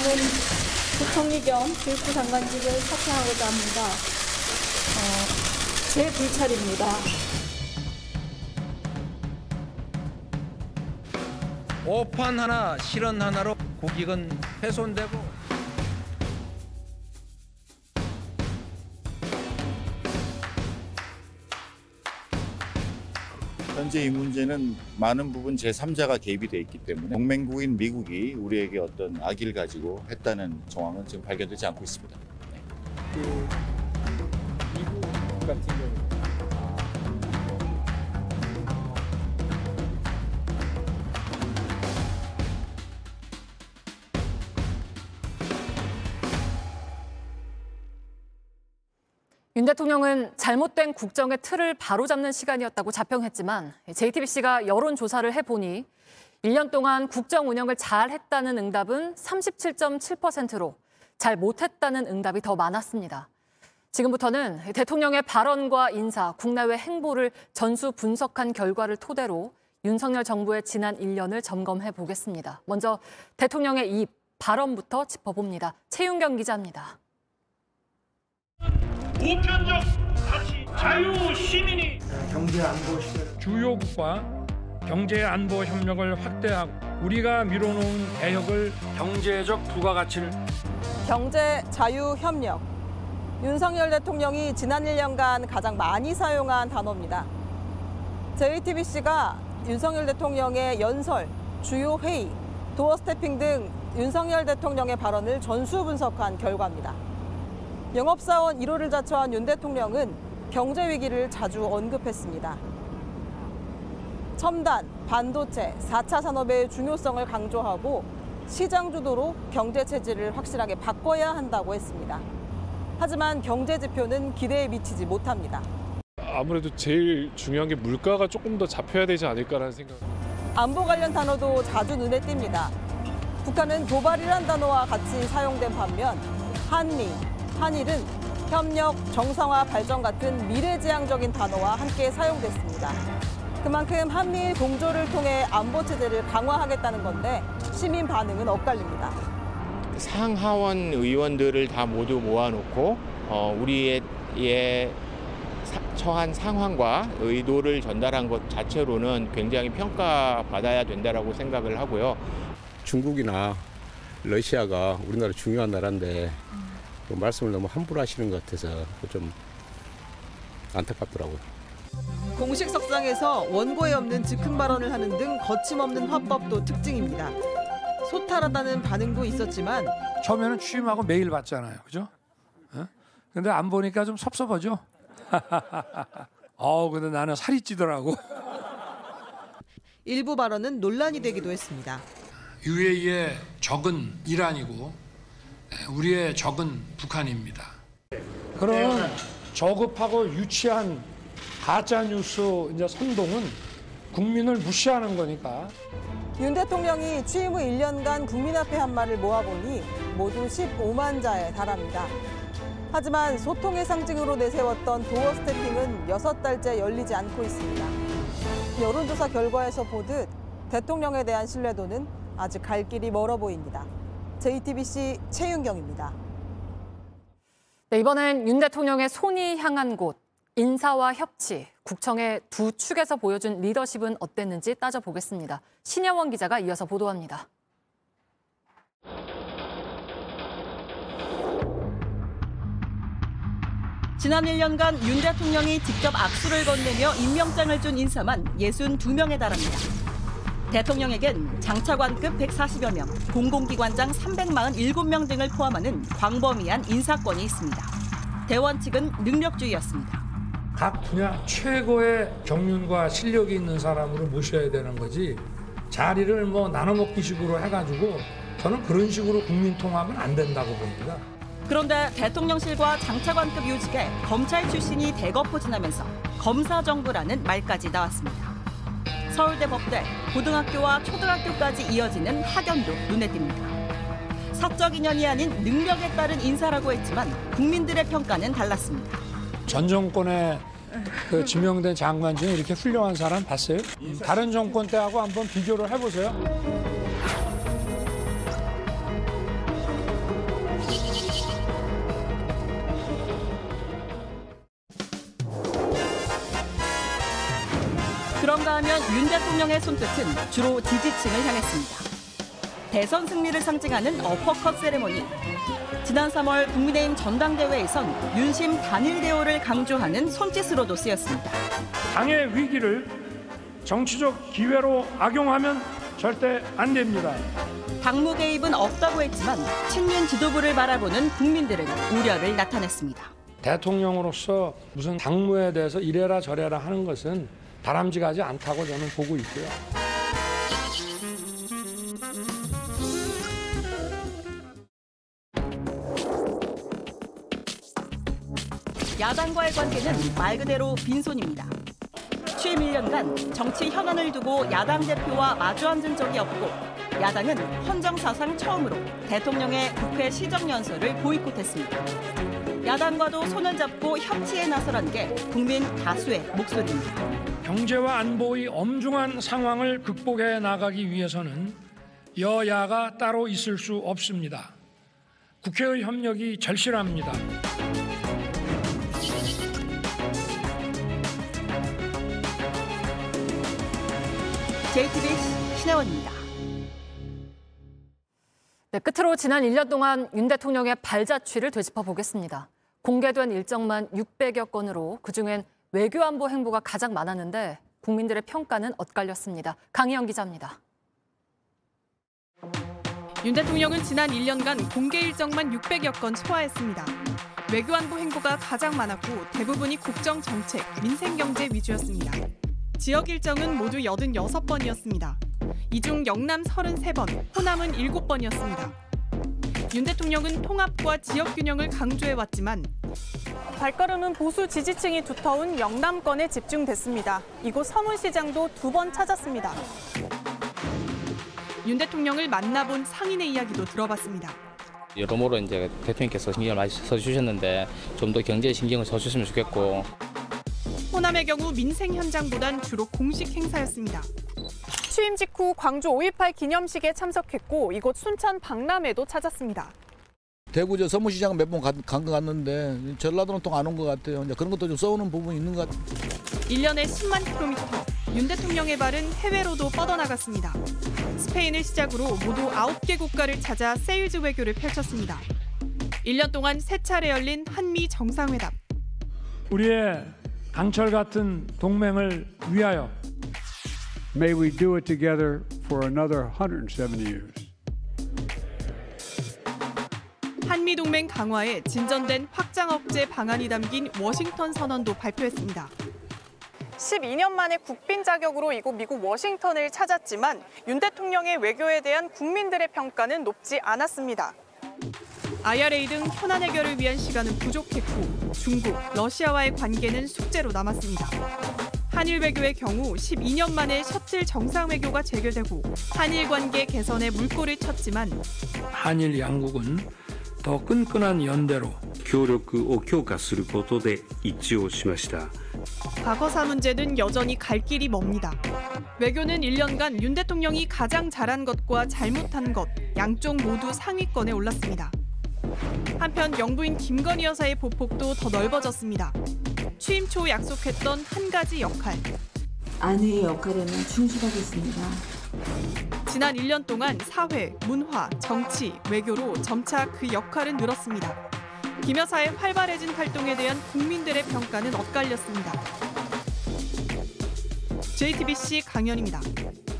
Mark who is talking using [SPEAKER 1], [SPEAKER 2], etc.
[SPEAKER 1] 저는 부총리 겸 교육부 장관직을 사퇴하고자 합니다. 제 불찰입니다.
[SPEAKER 2] 오판 하나, 실언 하나로 국익은 훼손되고
[SPEAKER 3] 현재 이 문제는 많은 부분 제3자가 개입이 돼 있기 때문에 동맹국인 미국이 우리에게 어떤 악의를 가지고 했다는 정황은 지금 발견되지 않고 있습니다.
[SPEAKER 4] 미국 같은 경우.
[SPEAKER 5] 윤 대통령은 잘못된 국정의 틀을 바로잡는 시간이었다고 자평했지만 JTBC가 여론조사를 해보니 1년 동안 국정 운영을 잘했다는 응답은 37.7%로 잘 못했다는 응답이 더 많았습니다. 지금부터는 대통령의 발언과 인사, 국내외 행보를 전수 분석한 결과를 토대로 윤석열 정부의 지난 1년을 점검해 보겠습니다. 먼저 대통령의 이 발언부터 짚어봅니다. 최윤경 기자입니다.
[SPEAKER 6] 보편적 가치, 자유 시민이
[SPEAKER 7] 경제안보
[SPEAKER 6] 주요국과 경제안보 협력을 확대하고 우리가 미뤄놓은 개혁을 경제적 부가가치를
[SPEAKER 8] 경제 자유 협력. 윤석열 대통령이 지난 1년간 가장 많이 사용한 단어입니다. JTBC가 윤석열 대통령의 연설, 주요 회의, 도어 스태핑 등 윤석열 대통령의 발언을 전수 분석한 결과입니다. 영업사원 1호를 자처한 윤 대통령은 경제 위기를 자주 언급했습니다. 첨단, 반도체, 4차 산업의 중요성을 강조하고 시장 주도로 경제 체질을 확실하게 바꿔야 한다고 했습니다. 하지만 경제 지표는 기대에 미치지 못합니다.
[SPEAKER 9] 아무래도 제일 중요한 게 물가가 조금 더 잡혀야 되지 않을까라는 생각.
[SPEAKER 8] 안보 관련 단어도 자주 눈에 띕니다. 북한은 도발이란 단어와 같이 사용된 반면 한미, 한일은 협력, 정상화, 발전 같은 미래지향적인 단어와 함께 사용됐습니다. 그만큼 한미일 공조를 통해 안보 체제를 강화하겠다는 건데 시민 반응은 엇갈립니다.
[SPEAKER 10] 상하원 의원들을 다 모두 모아놓고 우리의 처한 상황과 의도를 전달한 것 자체로는 굉장히 평가받아야 된다라고 생각을 하고요.
[SPEAKER 11] 중국이나 러시아가 우리나라 중요한 나라인데 말씀을 너무 함부로 하시는 것 같아서 좀 안타깝더라고요.
[SPEAKER 8] 공식 석상에서 원고에 없는 즉흥 발언을 하는 등 거침없는 화법도 특징입니다. 소탈하다는 반응도 있었지만
[SPEAKER 6] 처음에는 취임하고 메일 받잖아요, 그죠? 근데 안 보니까 좀 섭섭하죠. 근데 나는 살이 찌더라고.
[SPEAKER 8] 일부 발언은 논란이 되기도 했습니다.
[SPEAKER 6] UAE의 적은 이란이고 우리의 적은 북한입니다. 그런 저급하고 유치한 가짜 뉴스 이제 선동은 국민을 무시하는 거니까.
[SPEAKER 8] 윤 대통령이 취임 후 1년간 국민 앞에 한 말을 모아보니 모두 15만 자에 달합니다. 하지만 소통의 상징으로 내세웠던 도어 스태핑은 6달째 열리지 않고 있습니다. 여론조사 결과에서 보듯 대통령에 대한 신뢰도는 아직 갈 길이 멀어 보입니다. JTBC 최윤경입니다.
[SPEAKER 5] 네, 이번엔 윤 대통령의 손이 향한 곳, 인사와 협치, 국정의 두 축에서 보여준 리더십은 어땠는지 따져보겠습니다. 신혜원 기자가 이어서 보도합니다.
[SPEAKER 12] 지난 1년간 윤 대통령이 직접 악수를 건네며 임명장을 준 인사만 62명에 달합니다. 대통령에겐 장차관급 140여 명, 공공기관장 347명 등을 포함하는 광범위한 인사권이 있습니다. 대원 측은 능력주의였습니다.
[SPEAKER 6] 각 분야 최고의 경륜과 실력이 있는 사람으로 모셔야 되는 거지 자리를 나눠먹기식으로 해가지고 저는 그런 식으로 국민 통합은 안 된다고 봅니다.
[SPEAKER 12] 그런데 대통령실과 장차관급 요직에 검찰 출신이 대거 포진하면서 검사정부라는 말까지 나왔습니다. 서울대 법대, 고등학교와 초등학교까지 이어지는 학연도 눈에 띕니다. 사적 인연이 아닌 능력에 따른 인사라고 했지만 국민들의 평가는 달랐습니다.
[SPEAKER 6] 전 정권에 지명된 장관 중에 이렇게 훌륭한 사람 봤어요? 다른 정권 때하고 한번 비교를 해보세요.
[SPEAKER 12] 그렇다면 윤 대통령의 손끝은 주로 지지층을 향했습니다. 대선 승리를 상징하는 어퍼컷 세레모니. 지난 3월 국민의힘 전당대회에선 윤심 단일 대우를 강조하는 손짓으로도 쓰였습니다.
[SPEAKER 6] 당의 위기를 정치적 기회로 악용하면 절대 안 됩니다.
[SPEAKER 12] 당무 개입은 없다고 했지만 친윤 지도부를 바라보는 국민들은 우려를 나타냈습니다.
[SPEAKER 6] 대통령으로서 무슨 당무에 대해서 이래라 저래라 하는 것은 바람직하지 않다고 저는 보고 있고요.
[SPEAKER 12] 야당과의 관계는 말 그대로 빈손입니다. 취임 1년간 정치 현안을 두고 야당 대표와 마주 앉은 적이 없고 야당은 헌정 사상 처음으로 대통령의 국회 시정연설을 보이콧했습니다. 야당과도 손을 잡고 협치에 나서란 게 국민 다수의 목소리입니다.
[SPEAKER 6] 경제와 안보의 엄중한 상황을 극복해 나가기 위해서는 여야가 따로 있을 수 없습니다. 국회의 협력이 절실합니다.
[SPEAKER 12] JTBC 신혜원입니다.
[SPEAKER 5] 네, 끝으로 지난 1년 동안 윤 대통령의 발자취를 되짚어보겠습니다. 공개된 일정만 600여 건으로 그중엔 외교안보 행보가 가장 많았는데 국민들의 평가는 엇갈렸습니다. 강희영 기자입니다.
[SPEAKER 7] 윤 대통령은 지난 1년간 공개 일정만 600여 건 소화했습니다. 외교안보 행보가 가장 많았고 대부분이 국정정책, 민생경제 위주였습니다. 지역 일정은 모두 86번이었습니다. 이 중 영남 33번, 호남은 7번이었습니다. 윤 대통령은 통합과 지역 균형을 강조해왔지만
[SPEAKER 13] 발걸음은 보수 지지층이 두터운 영남권에 집중됐습니다. 이곳 서문시장도 2번 찾았습니다.
[SPEAKER 7] 윤 대통령을 만나본 상인의 이야기도 들어봤습니다.
[SPEAKER 14] 여러모로 이제 대통령께서 신경을 많이 써주셨는데 좀 더 경제에 신경을 써주셨으면 좋겠고.
[SPEAKER 7] 호남의 경우 민생 현장보단 주로 공식 행사였습니다.
[SPEAKER 13] 취임 직후 광주 5.18 기념식에 참석했고 이곳 순천 박람회도 찾았습니다.
[SPEAKER 15] 대구 저 서문시장 몇 번 간 것 같는데 전라도는 또 안 온 것 같아요. 이제 그런 것도 좀 써오는 부분이 있는 것 같아요.
[SPEAKER 7] 1년에 10만 킬로미터, 윤 대통령의 발은 해외로도 뻗어나갔습니다. 스페인을 시작으로 모두 9개 국가를 찾아 세일즈 외교를 펼쳤습니다. 1년 동안 3차례 열린 한미 정상회담.
[SPEAKER 6] 우리의 강철 같은 동맹을 위하여
[SPEAKER 16] May we do it together for another 170 years.
[SPEAKER 7] 한미 동맹 강화에 진전된 확장 억제 방안이 담긴 워싱턴 선언도 발표했습니다.
[SPEAKER 13] 12년 만에 국빈 자격으로 이곳 미국 워싱턴을 찾았지만 윤 대통령의 외교에 대한 국민들의 평가는 높지 않았습니다.
[SPEAKER 7] IRA 등 현안 해결을 위한 시간은 부족했고 중국, 러시아와의 관계는 숙제로 남았습니다. 한일 외교의 경우 12년 만에 셔틀 정상외교가 재개되고 한일 관계 개선에 물꼬를 쳤지만
[SPEAKER 6] 한일 양국은 더 끈끈한 연대로
[SPEAKER 17] 協力を強化することで一致をしました。
[SPEAKER 7] 과거사 문제는 여전히 갈 길이 멉니다. 외교는 1년간 윤 대통령이 가장 잘한 것과 잘못한 것 양쪽 모두 상위권에 올랐습니다. 한편 영부인 김건희 여사의 보폭도 더 넓어졌습니다. 취임 초 약속했던 한 가지 역할.
[SPEAKER 18] 아내의 역할에는 충실하겠습니다.
[SPEAKER 7] 지난 1년 동안 사회, 문화, 정치, 외교로 점차 그 역할은 늘었습니다. 김 여사의 활발해진 활동에 대한 국민들의 평가는 엇갈렸습니다. JTBC 강연입니다.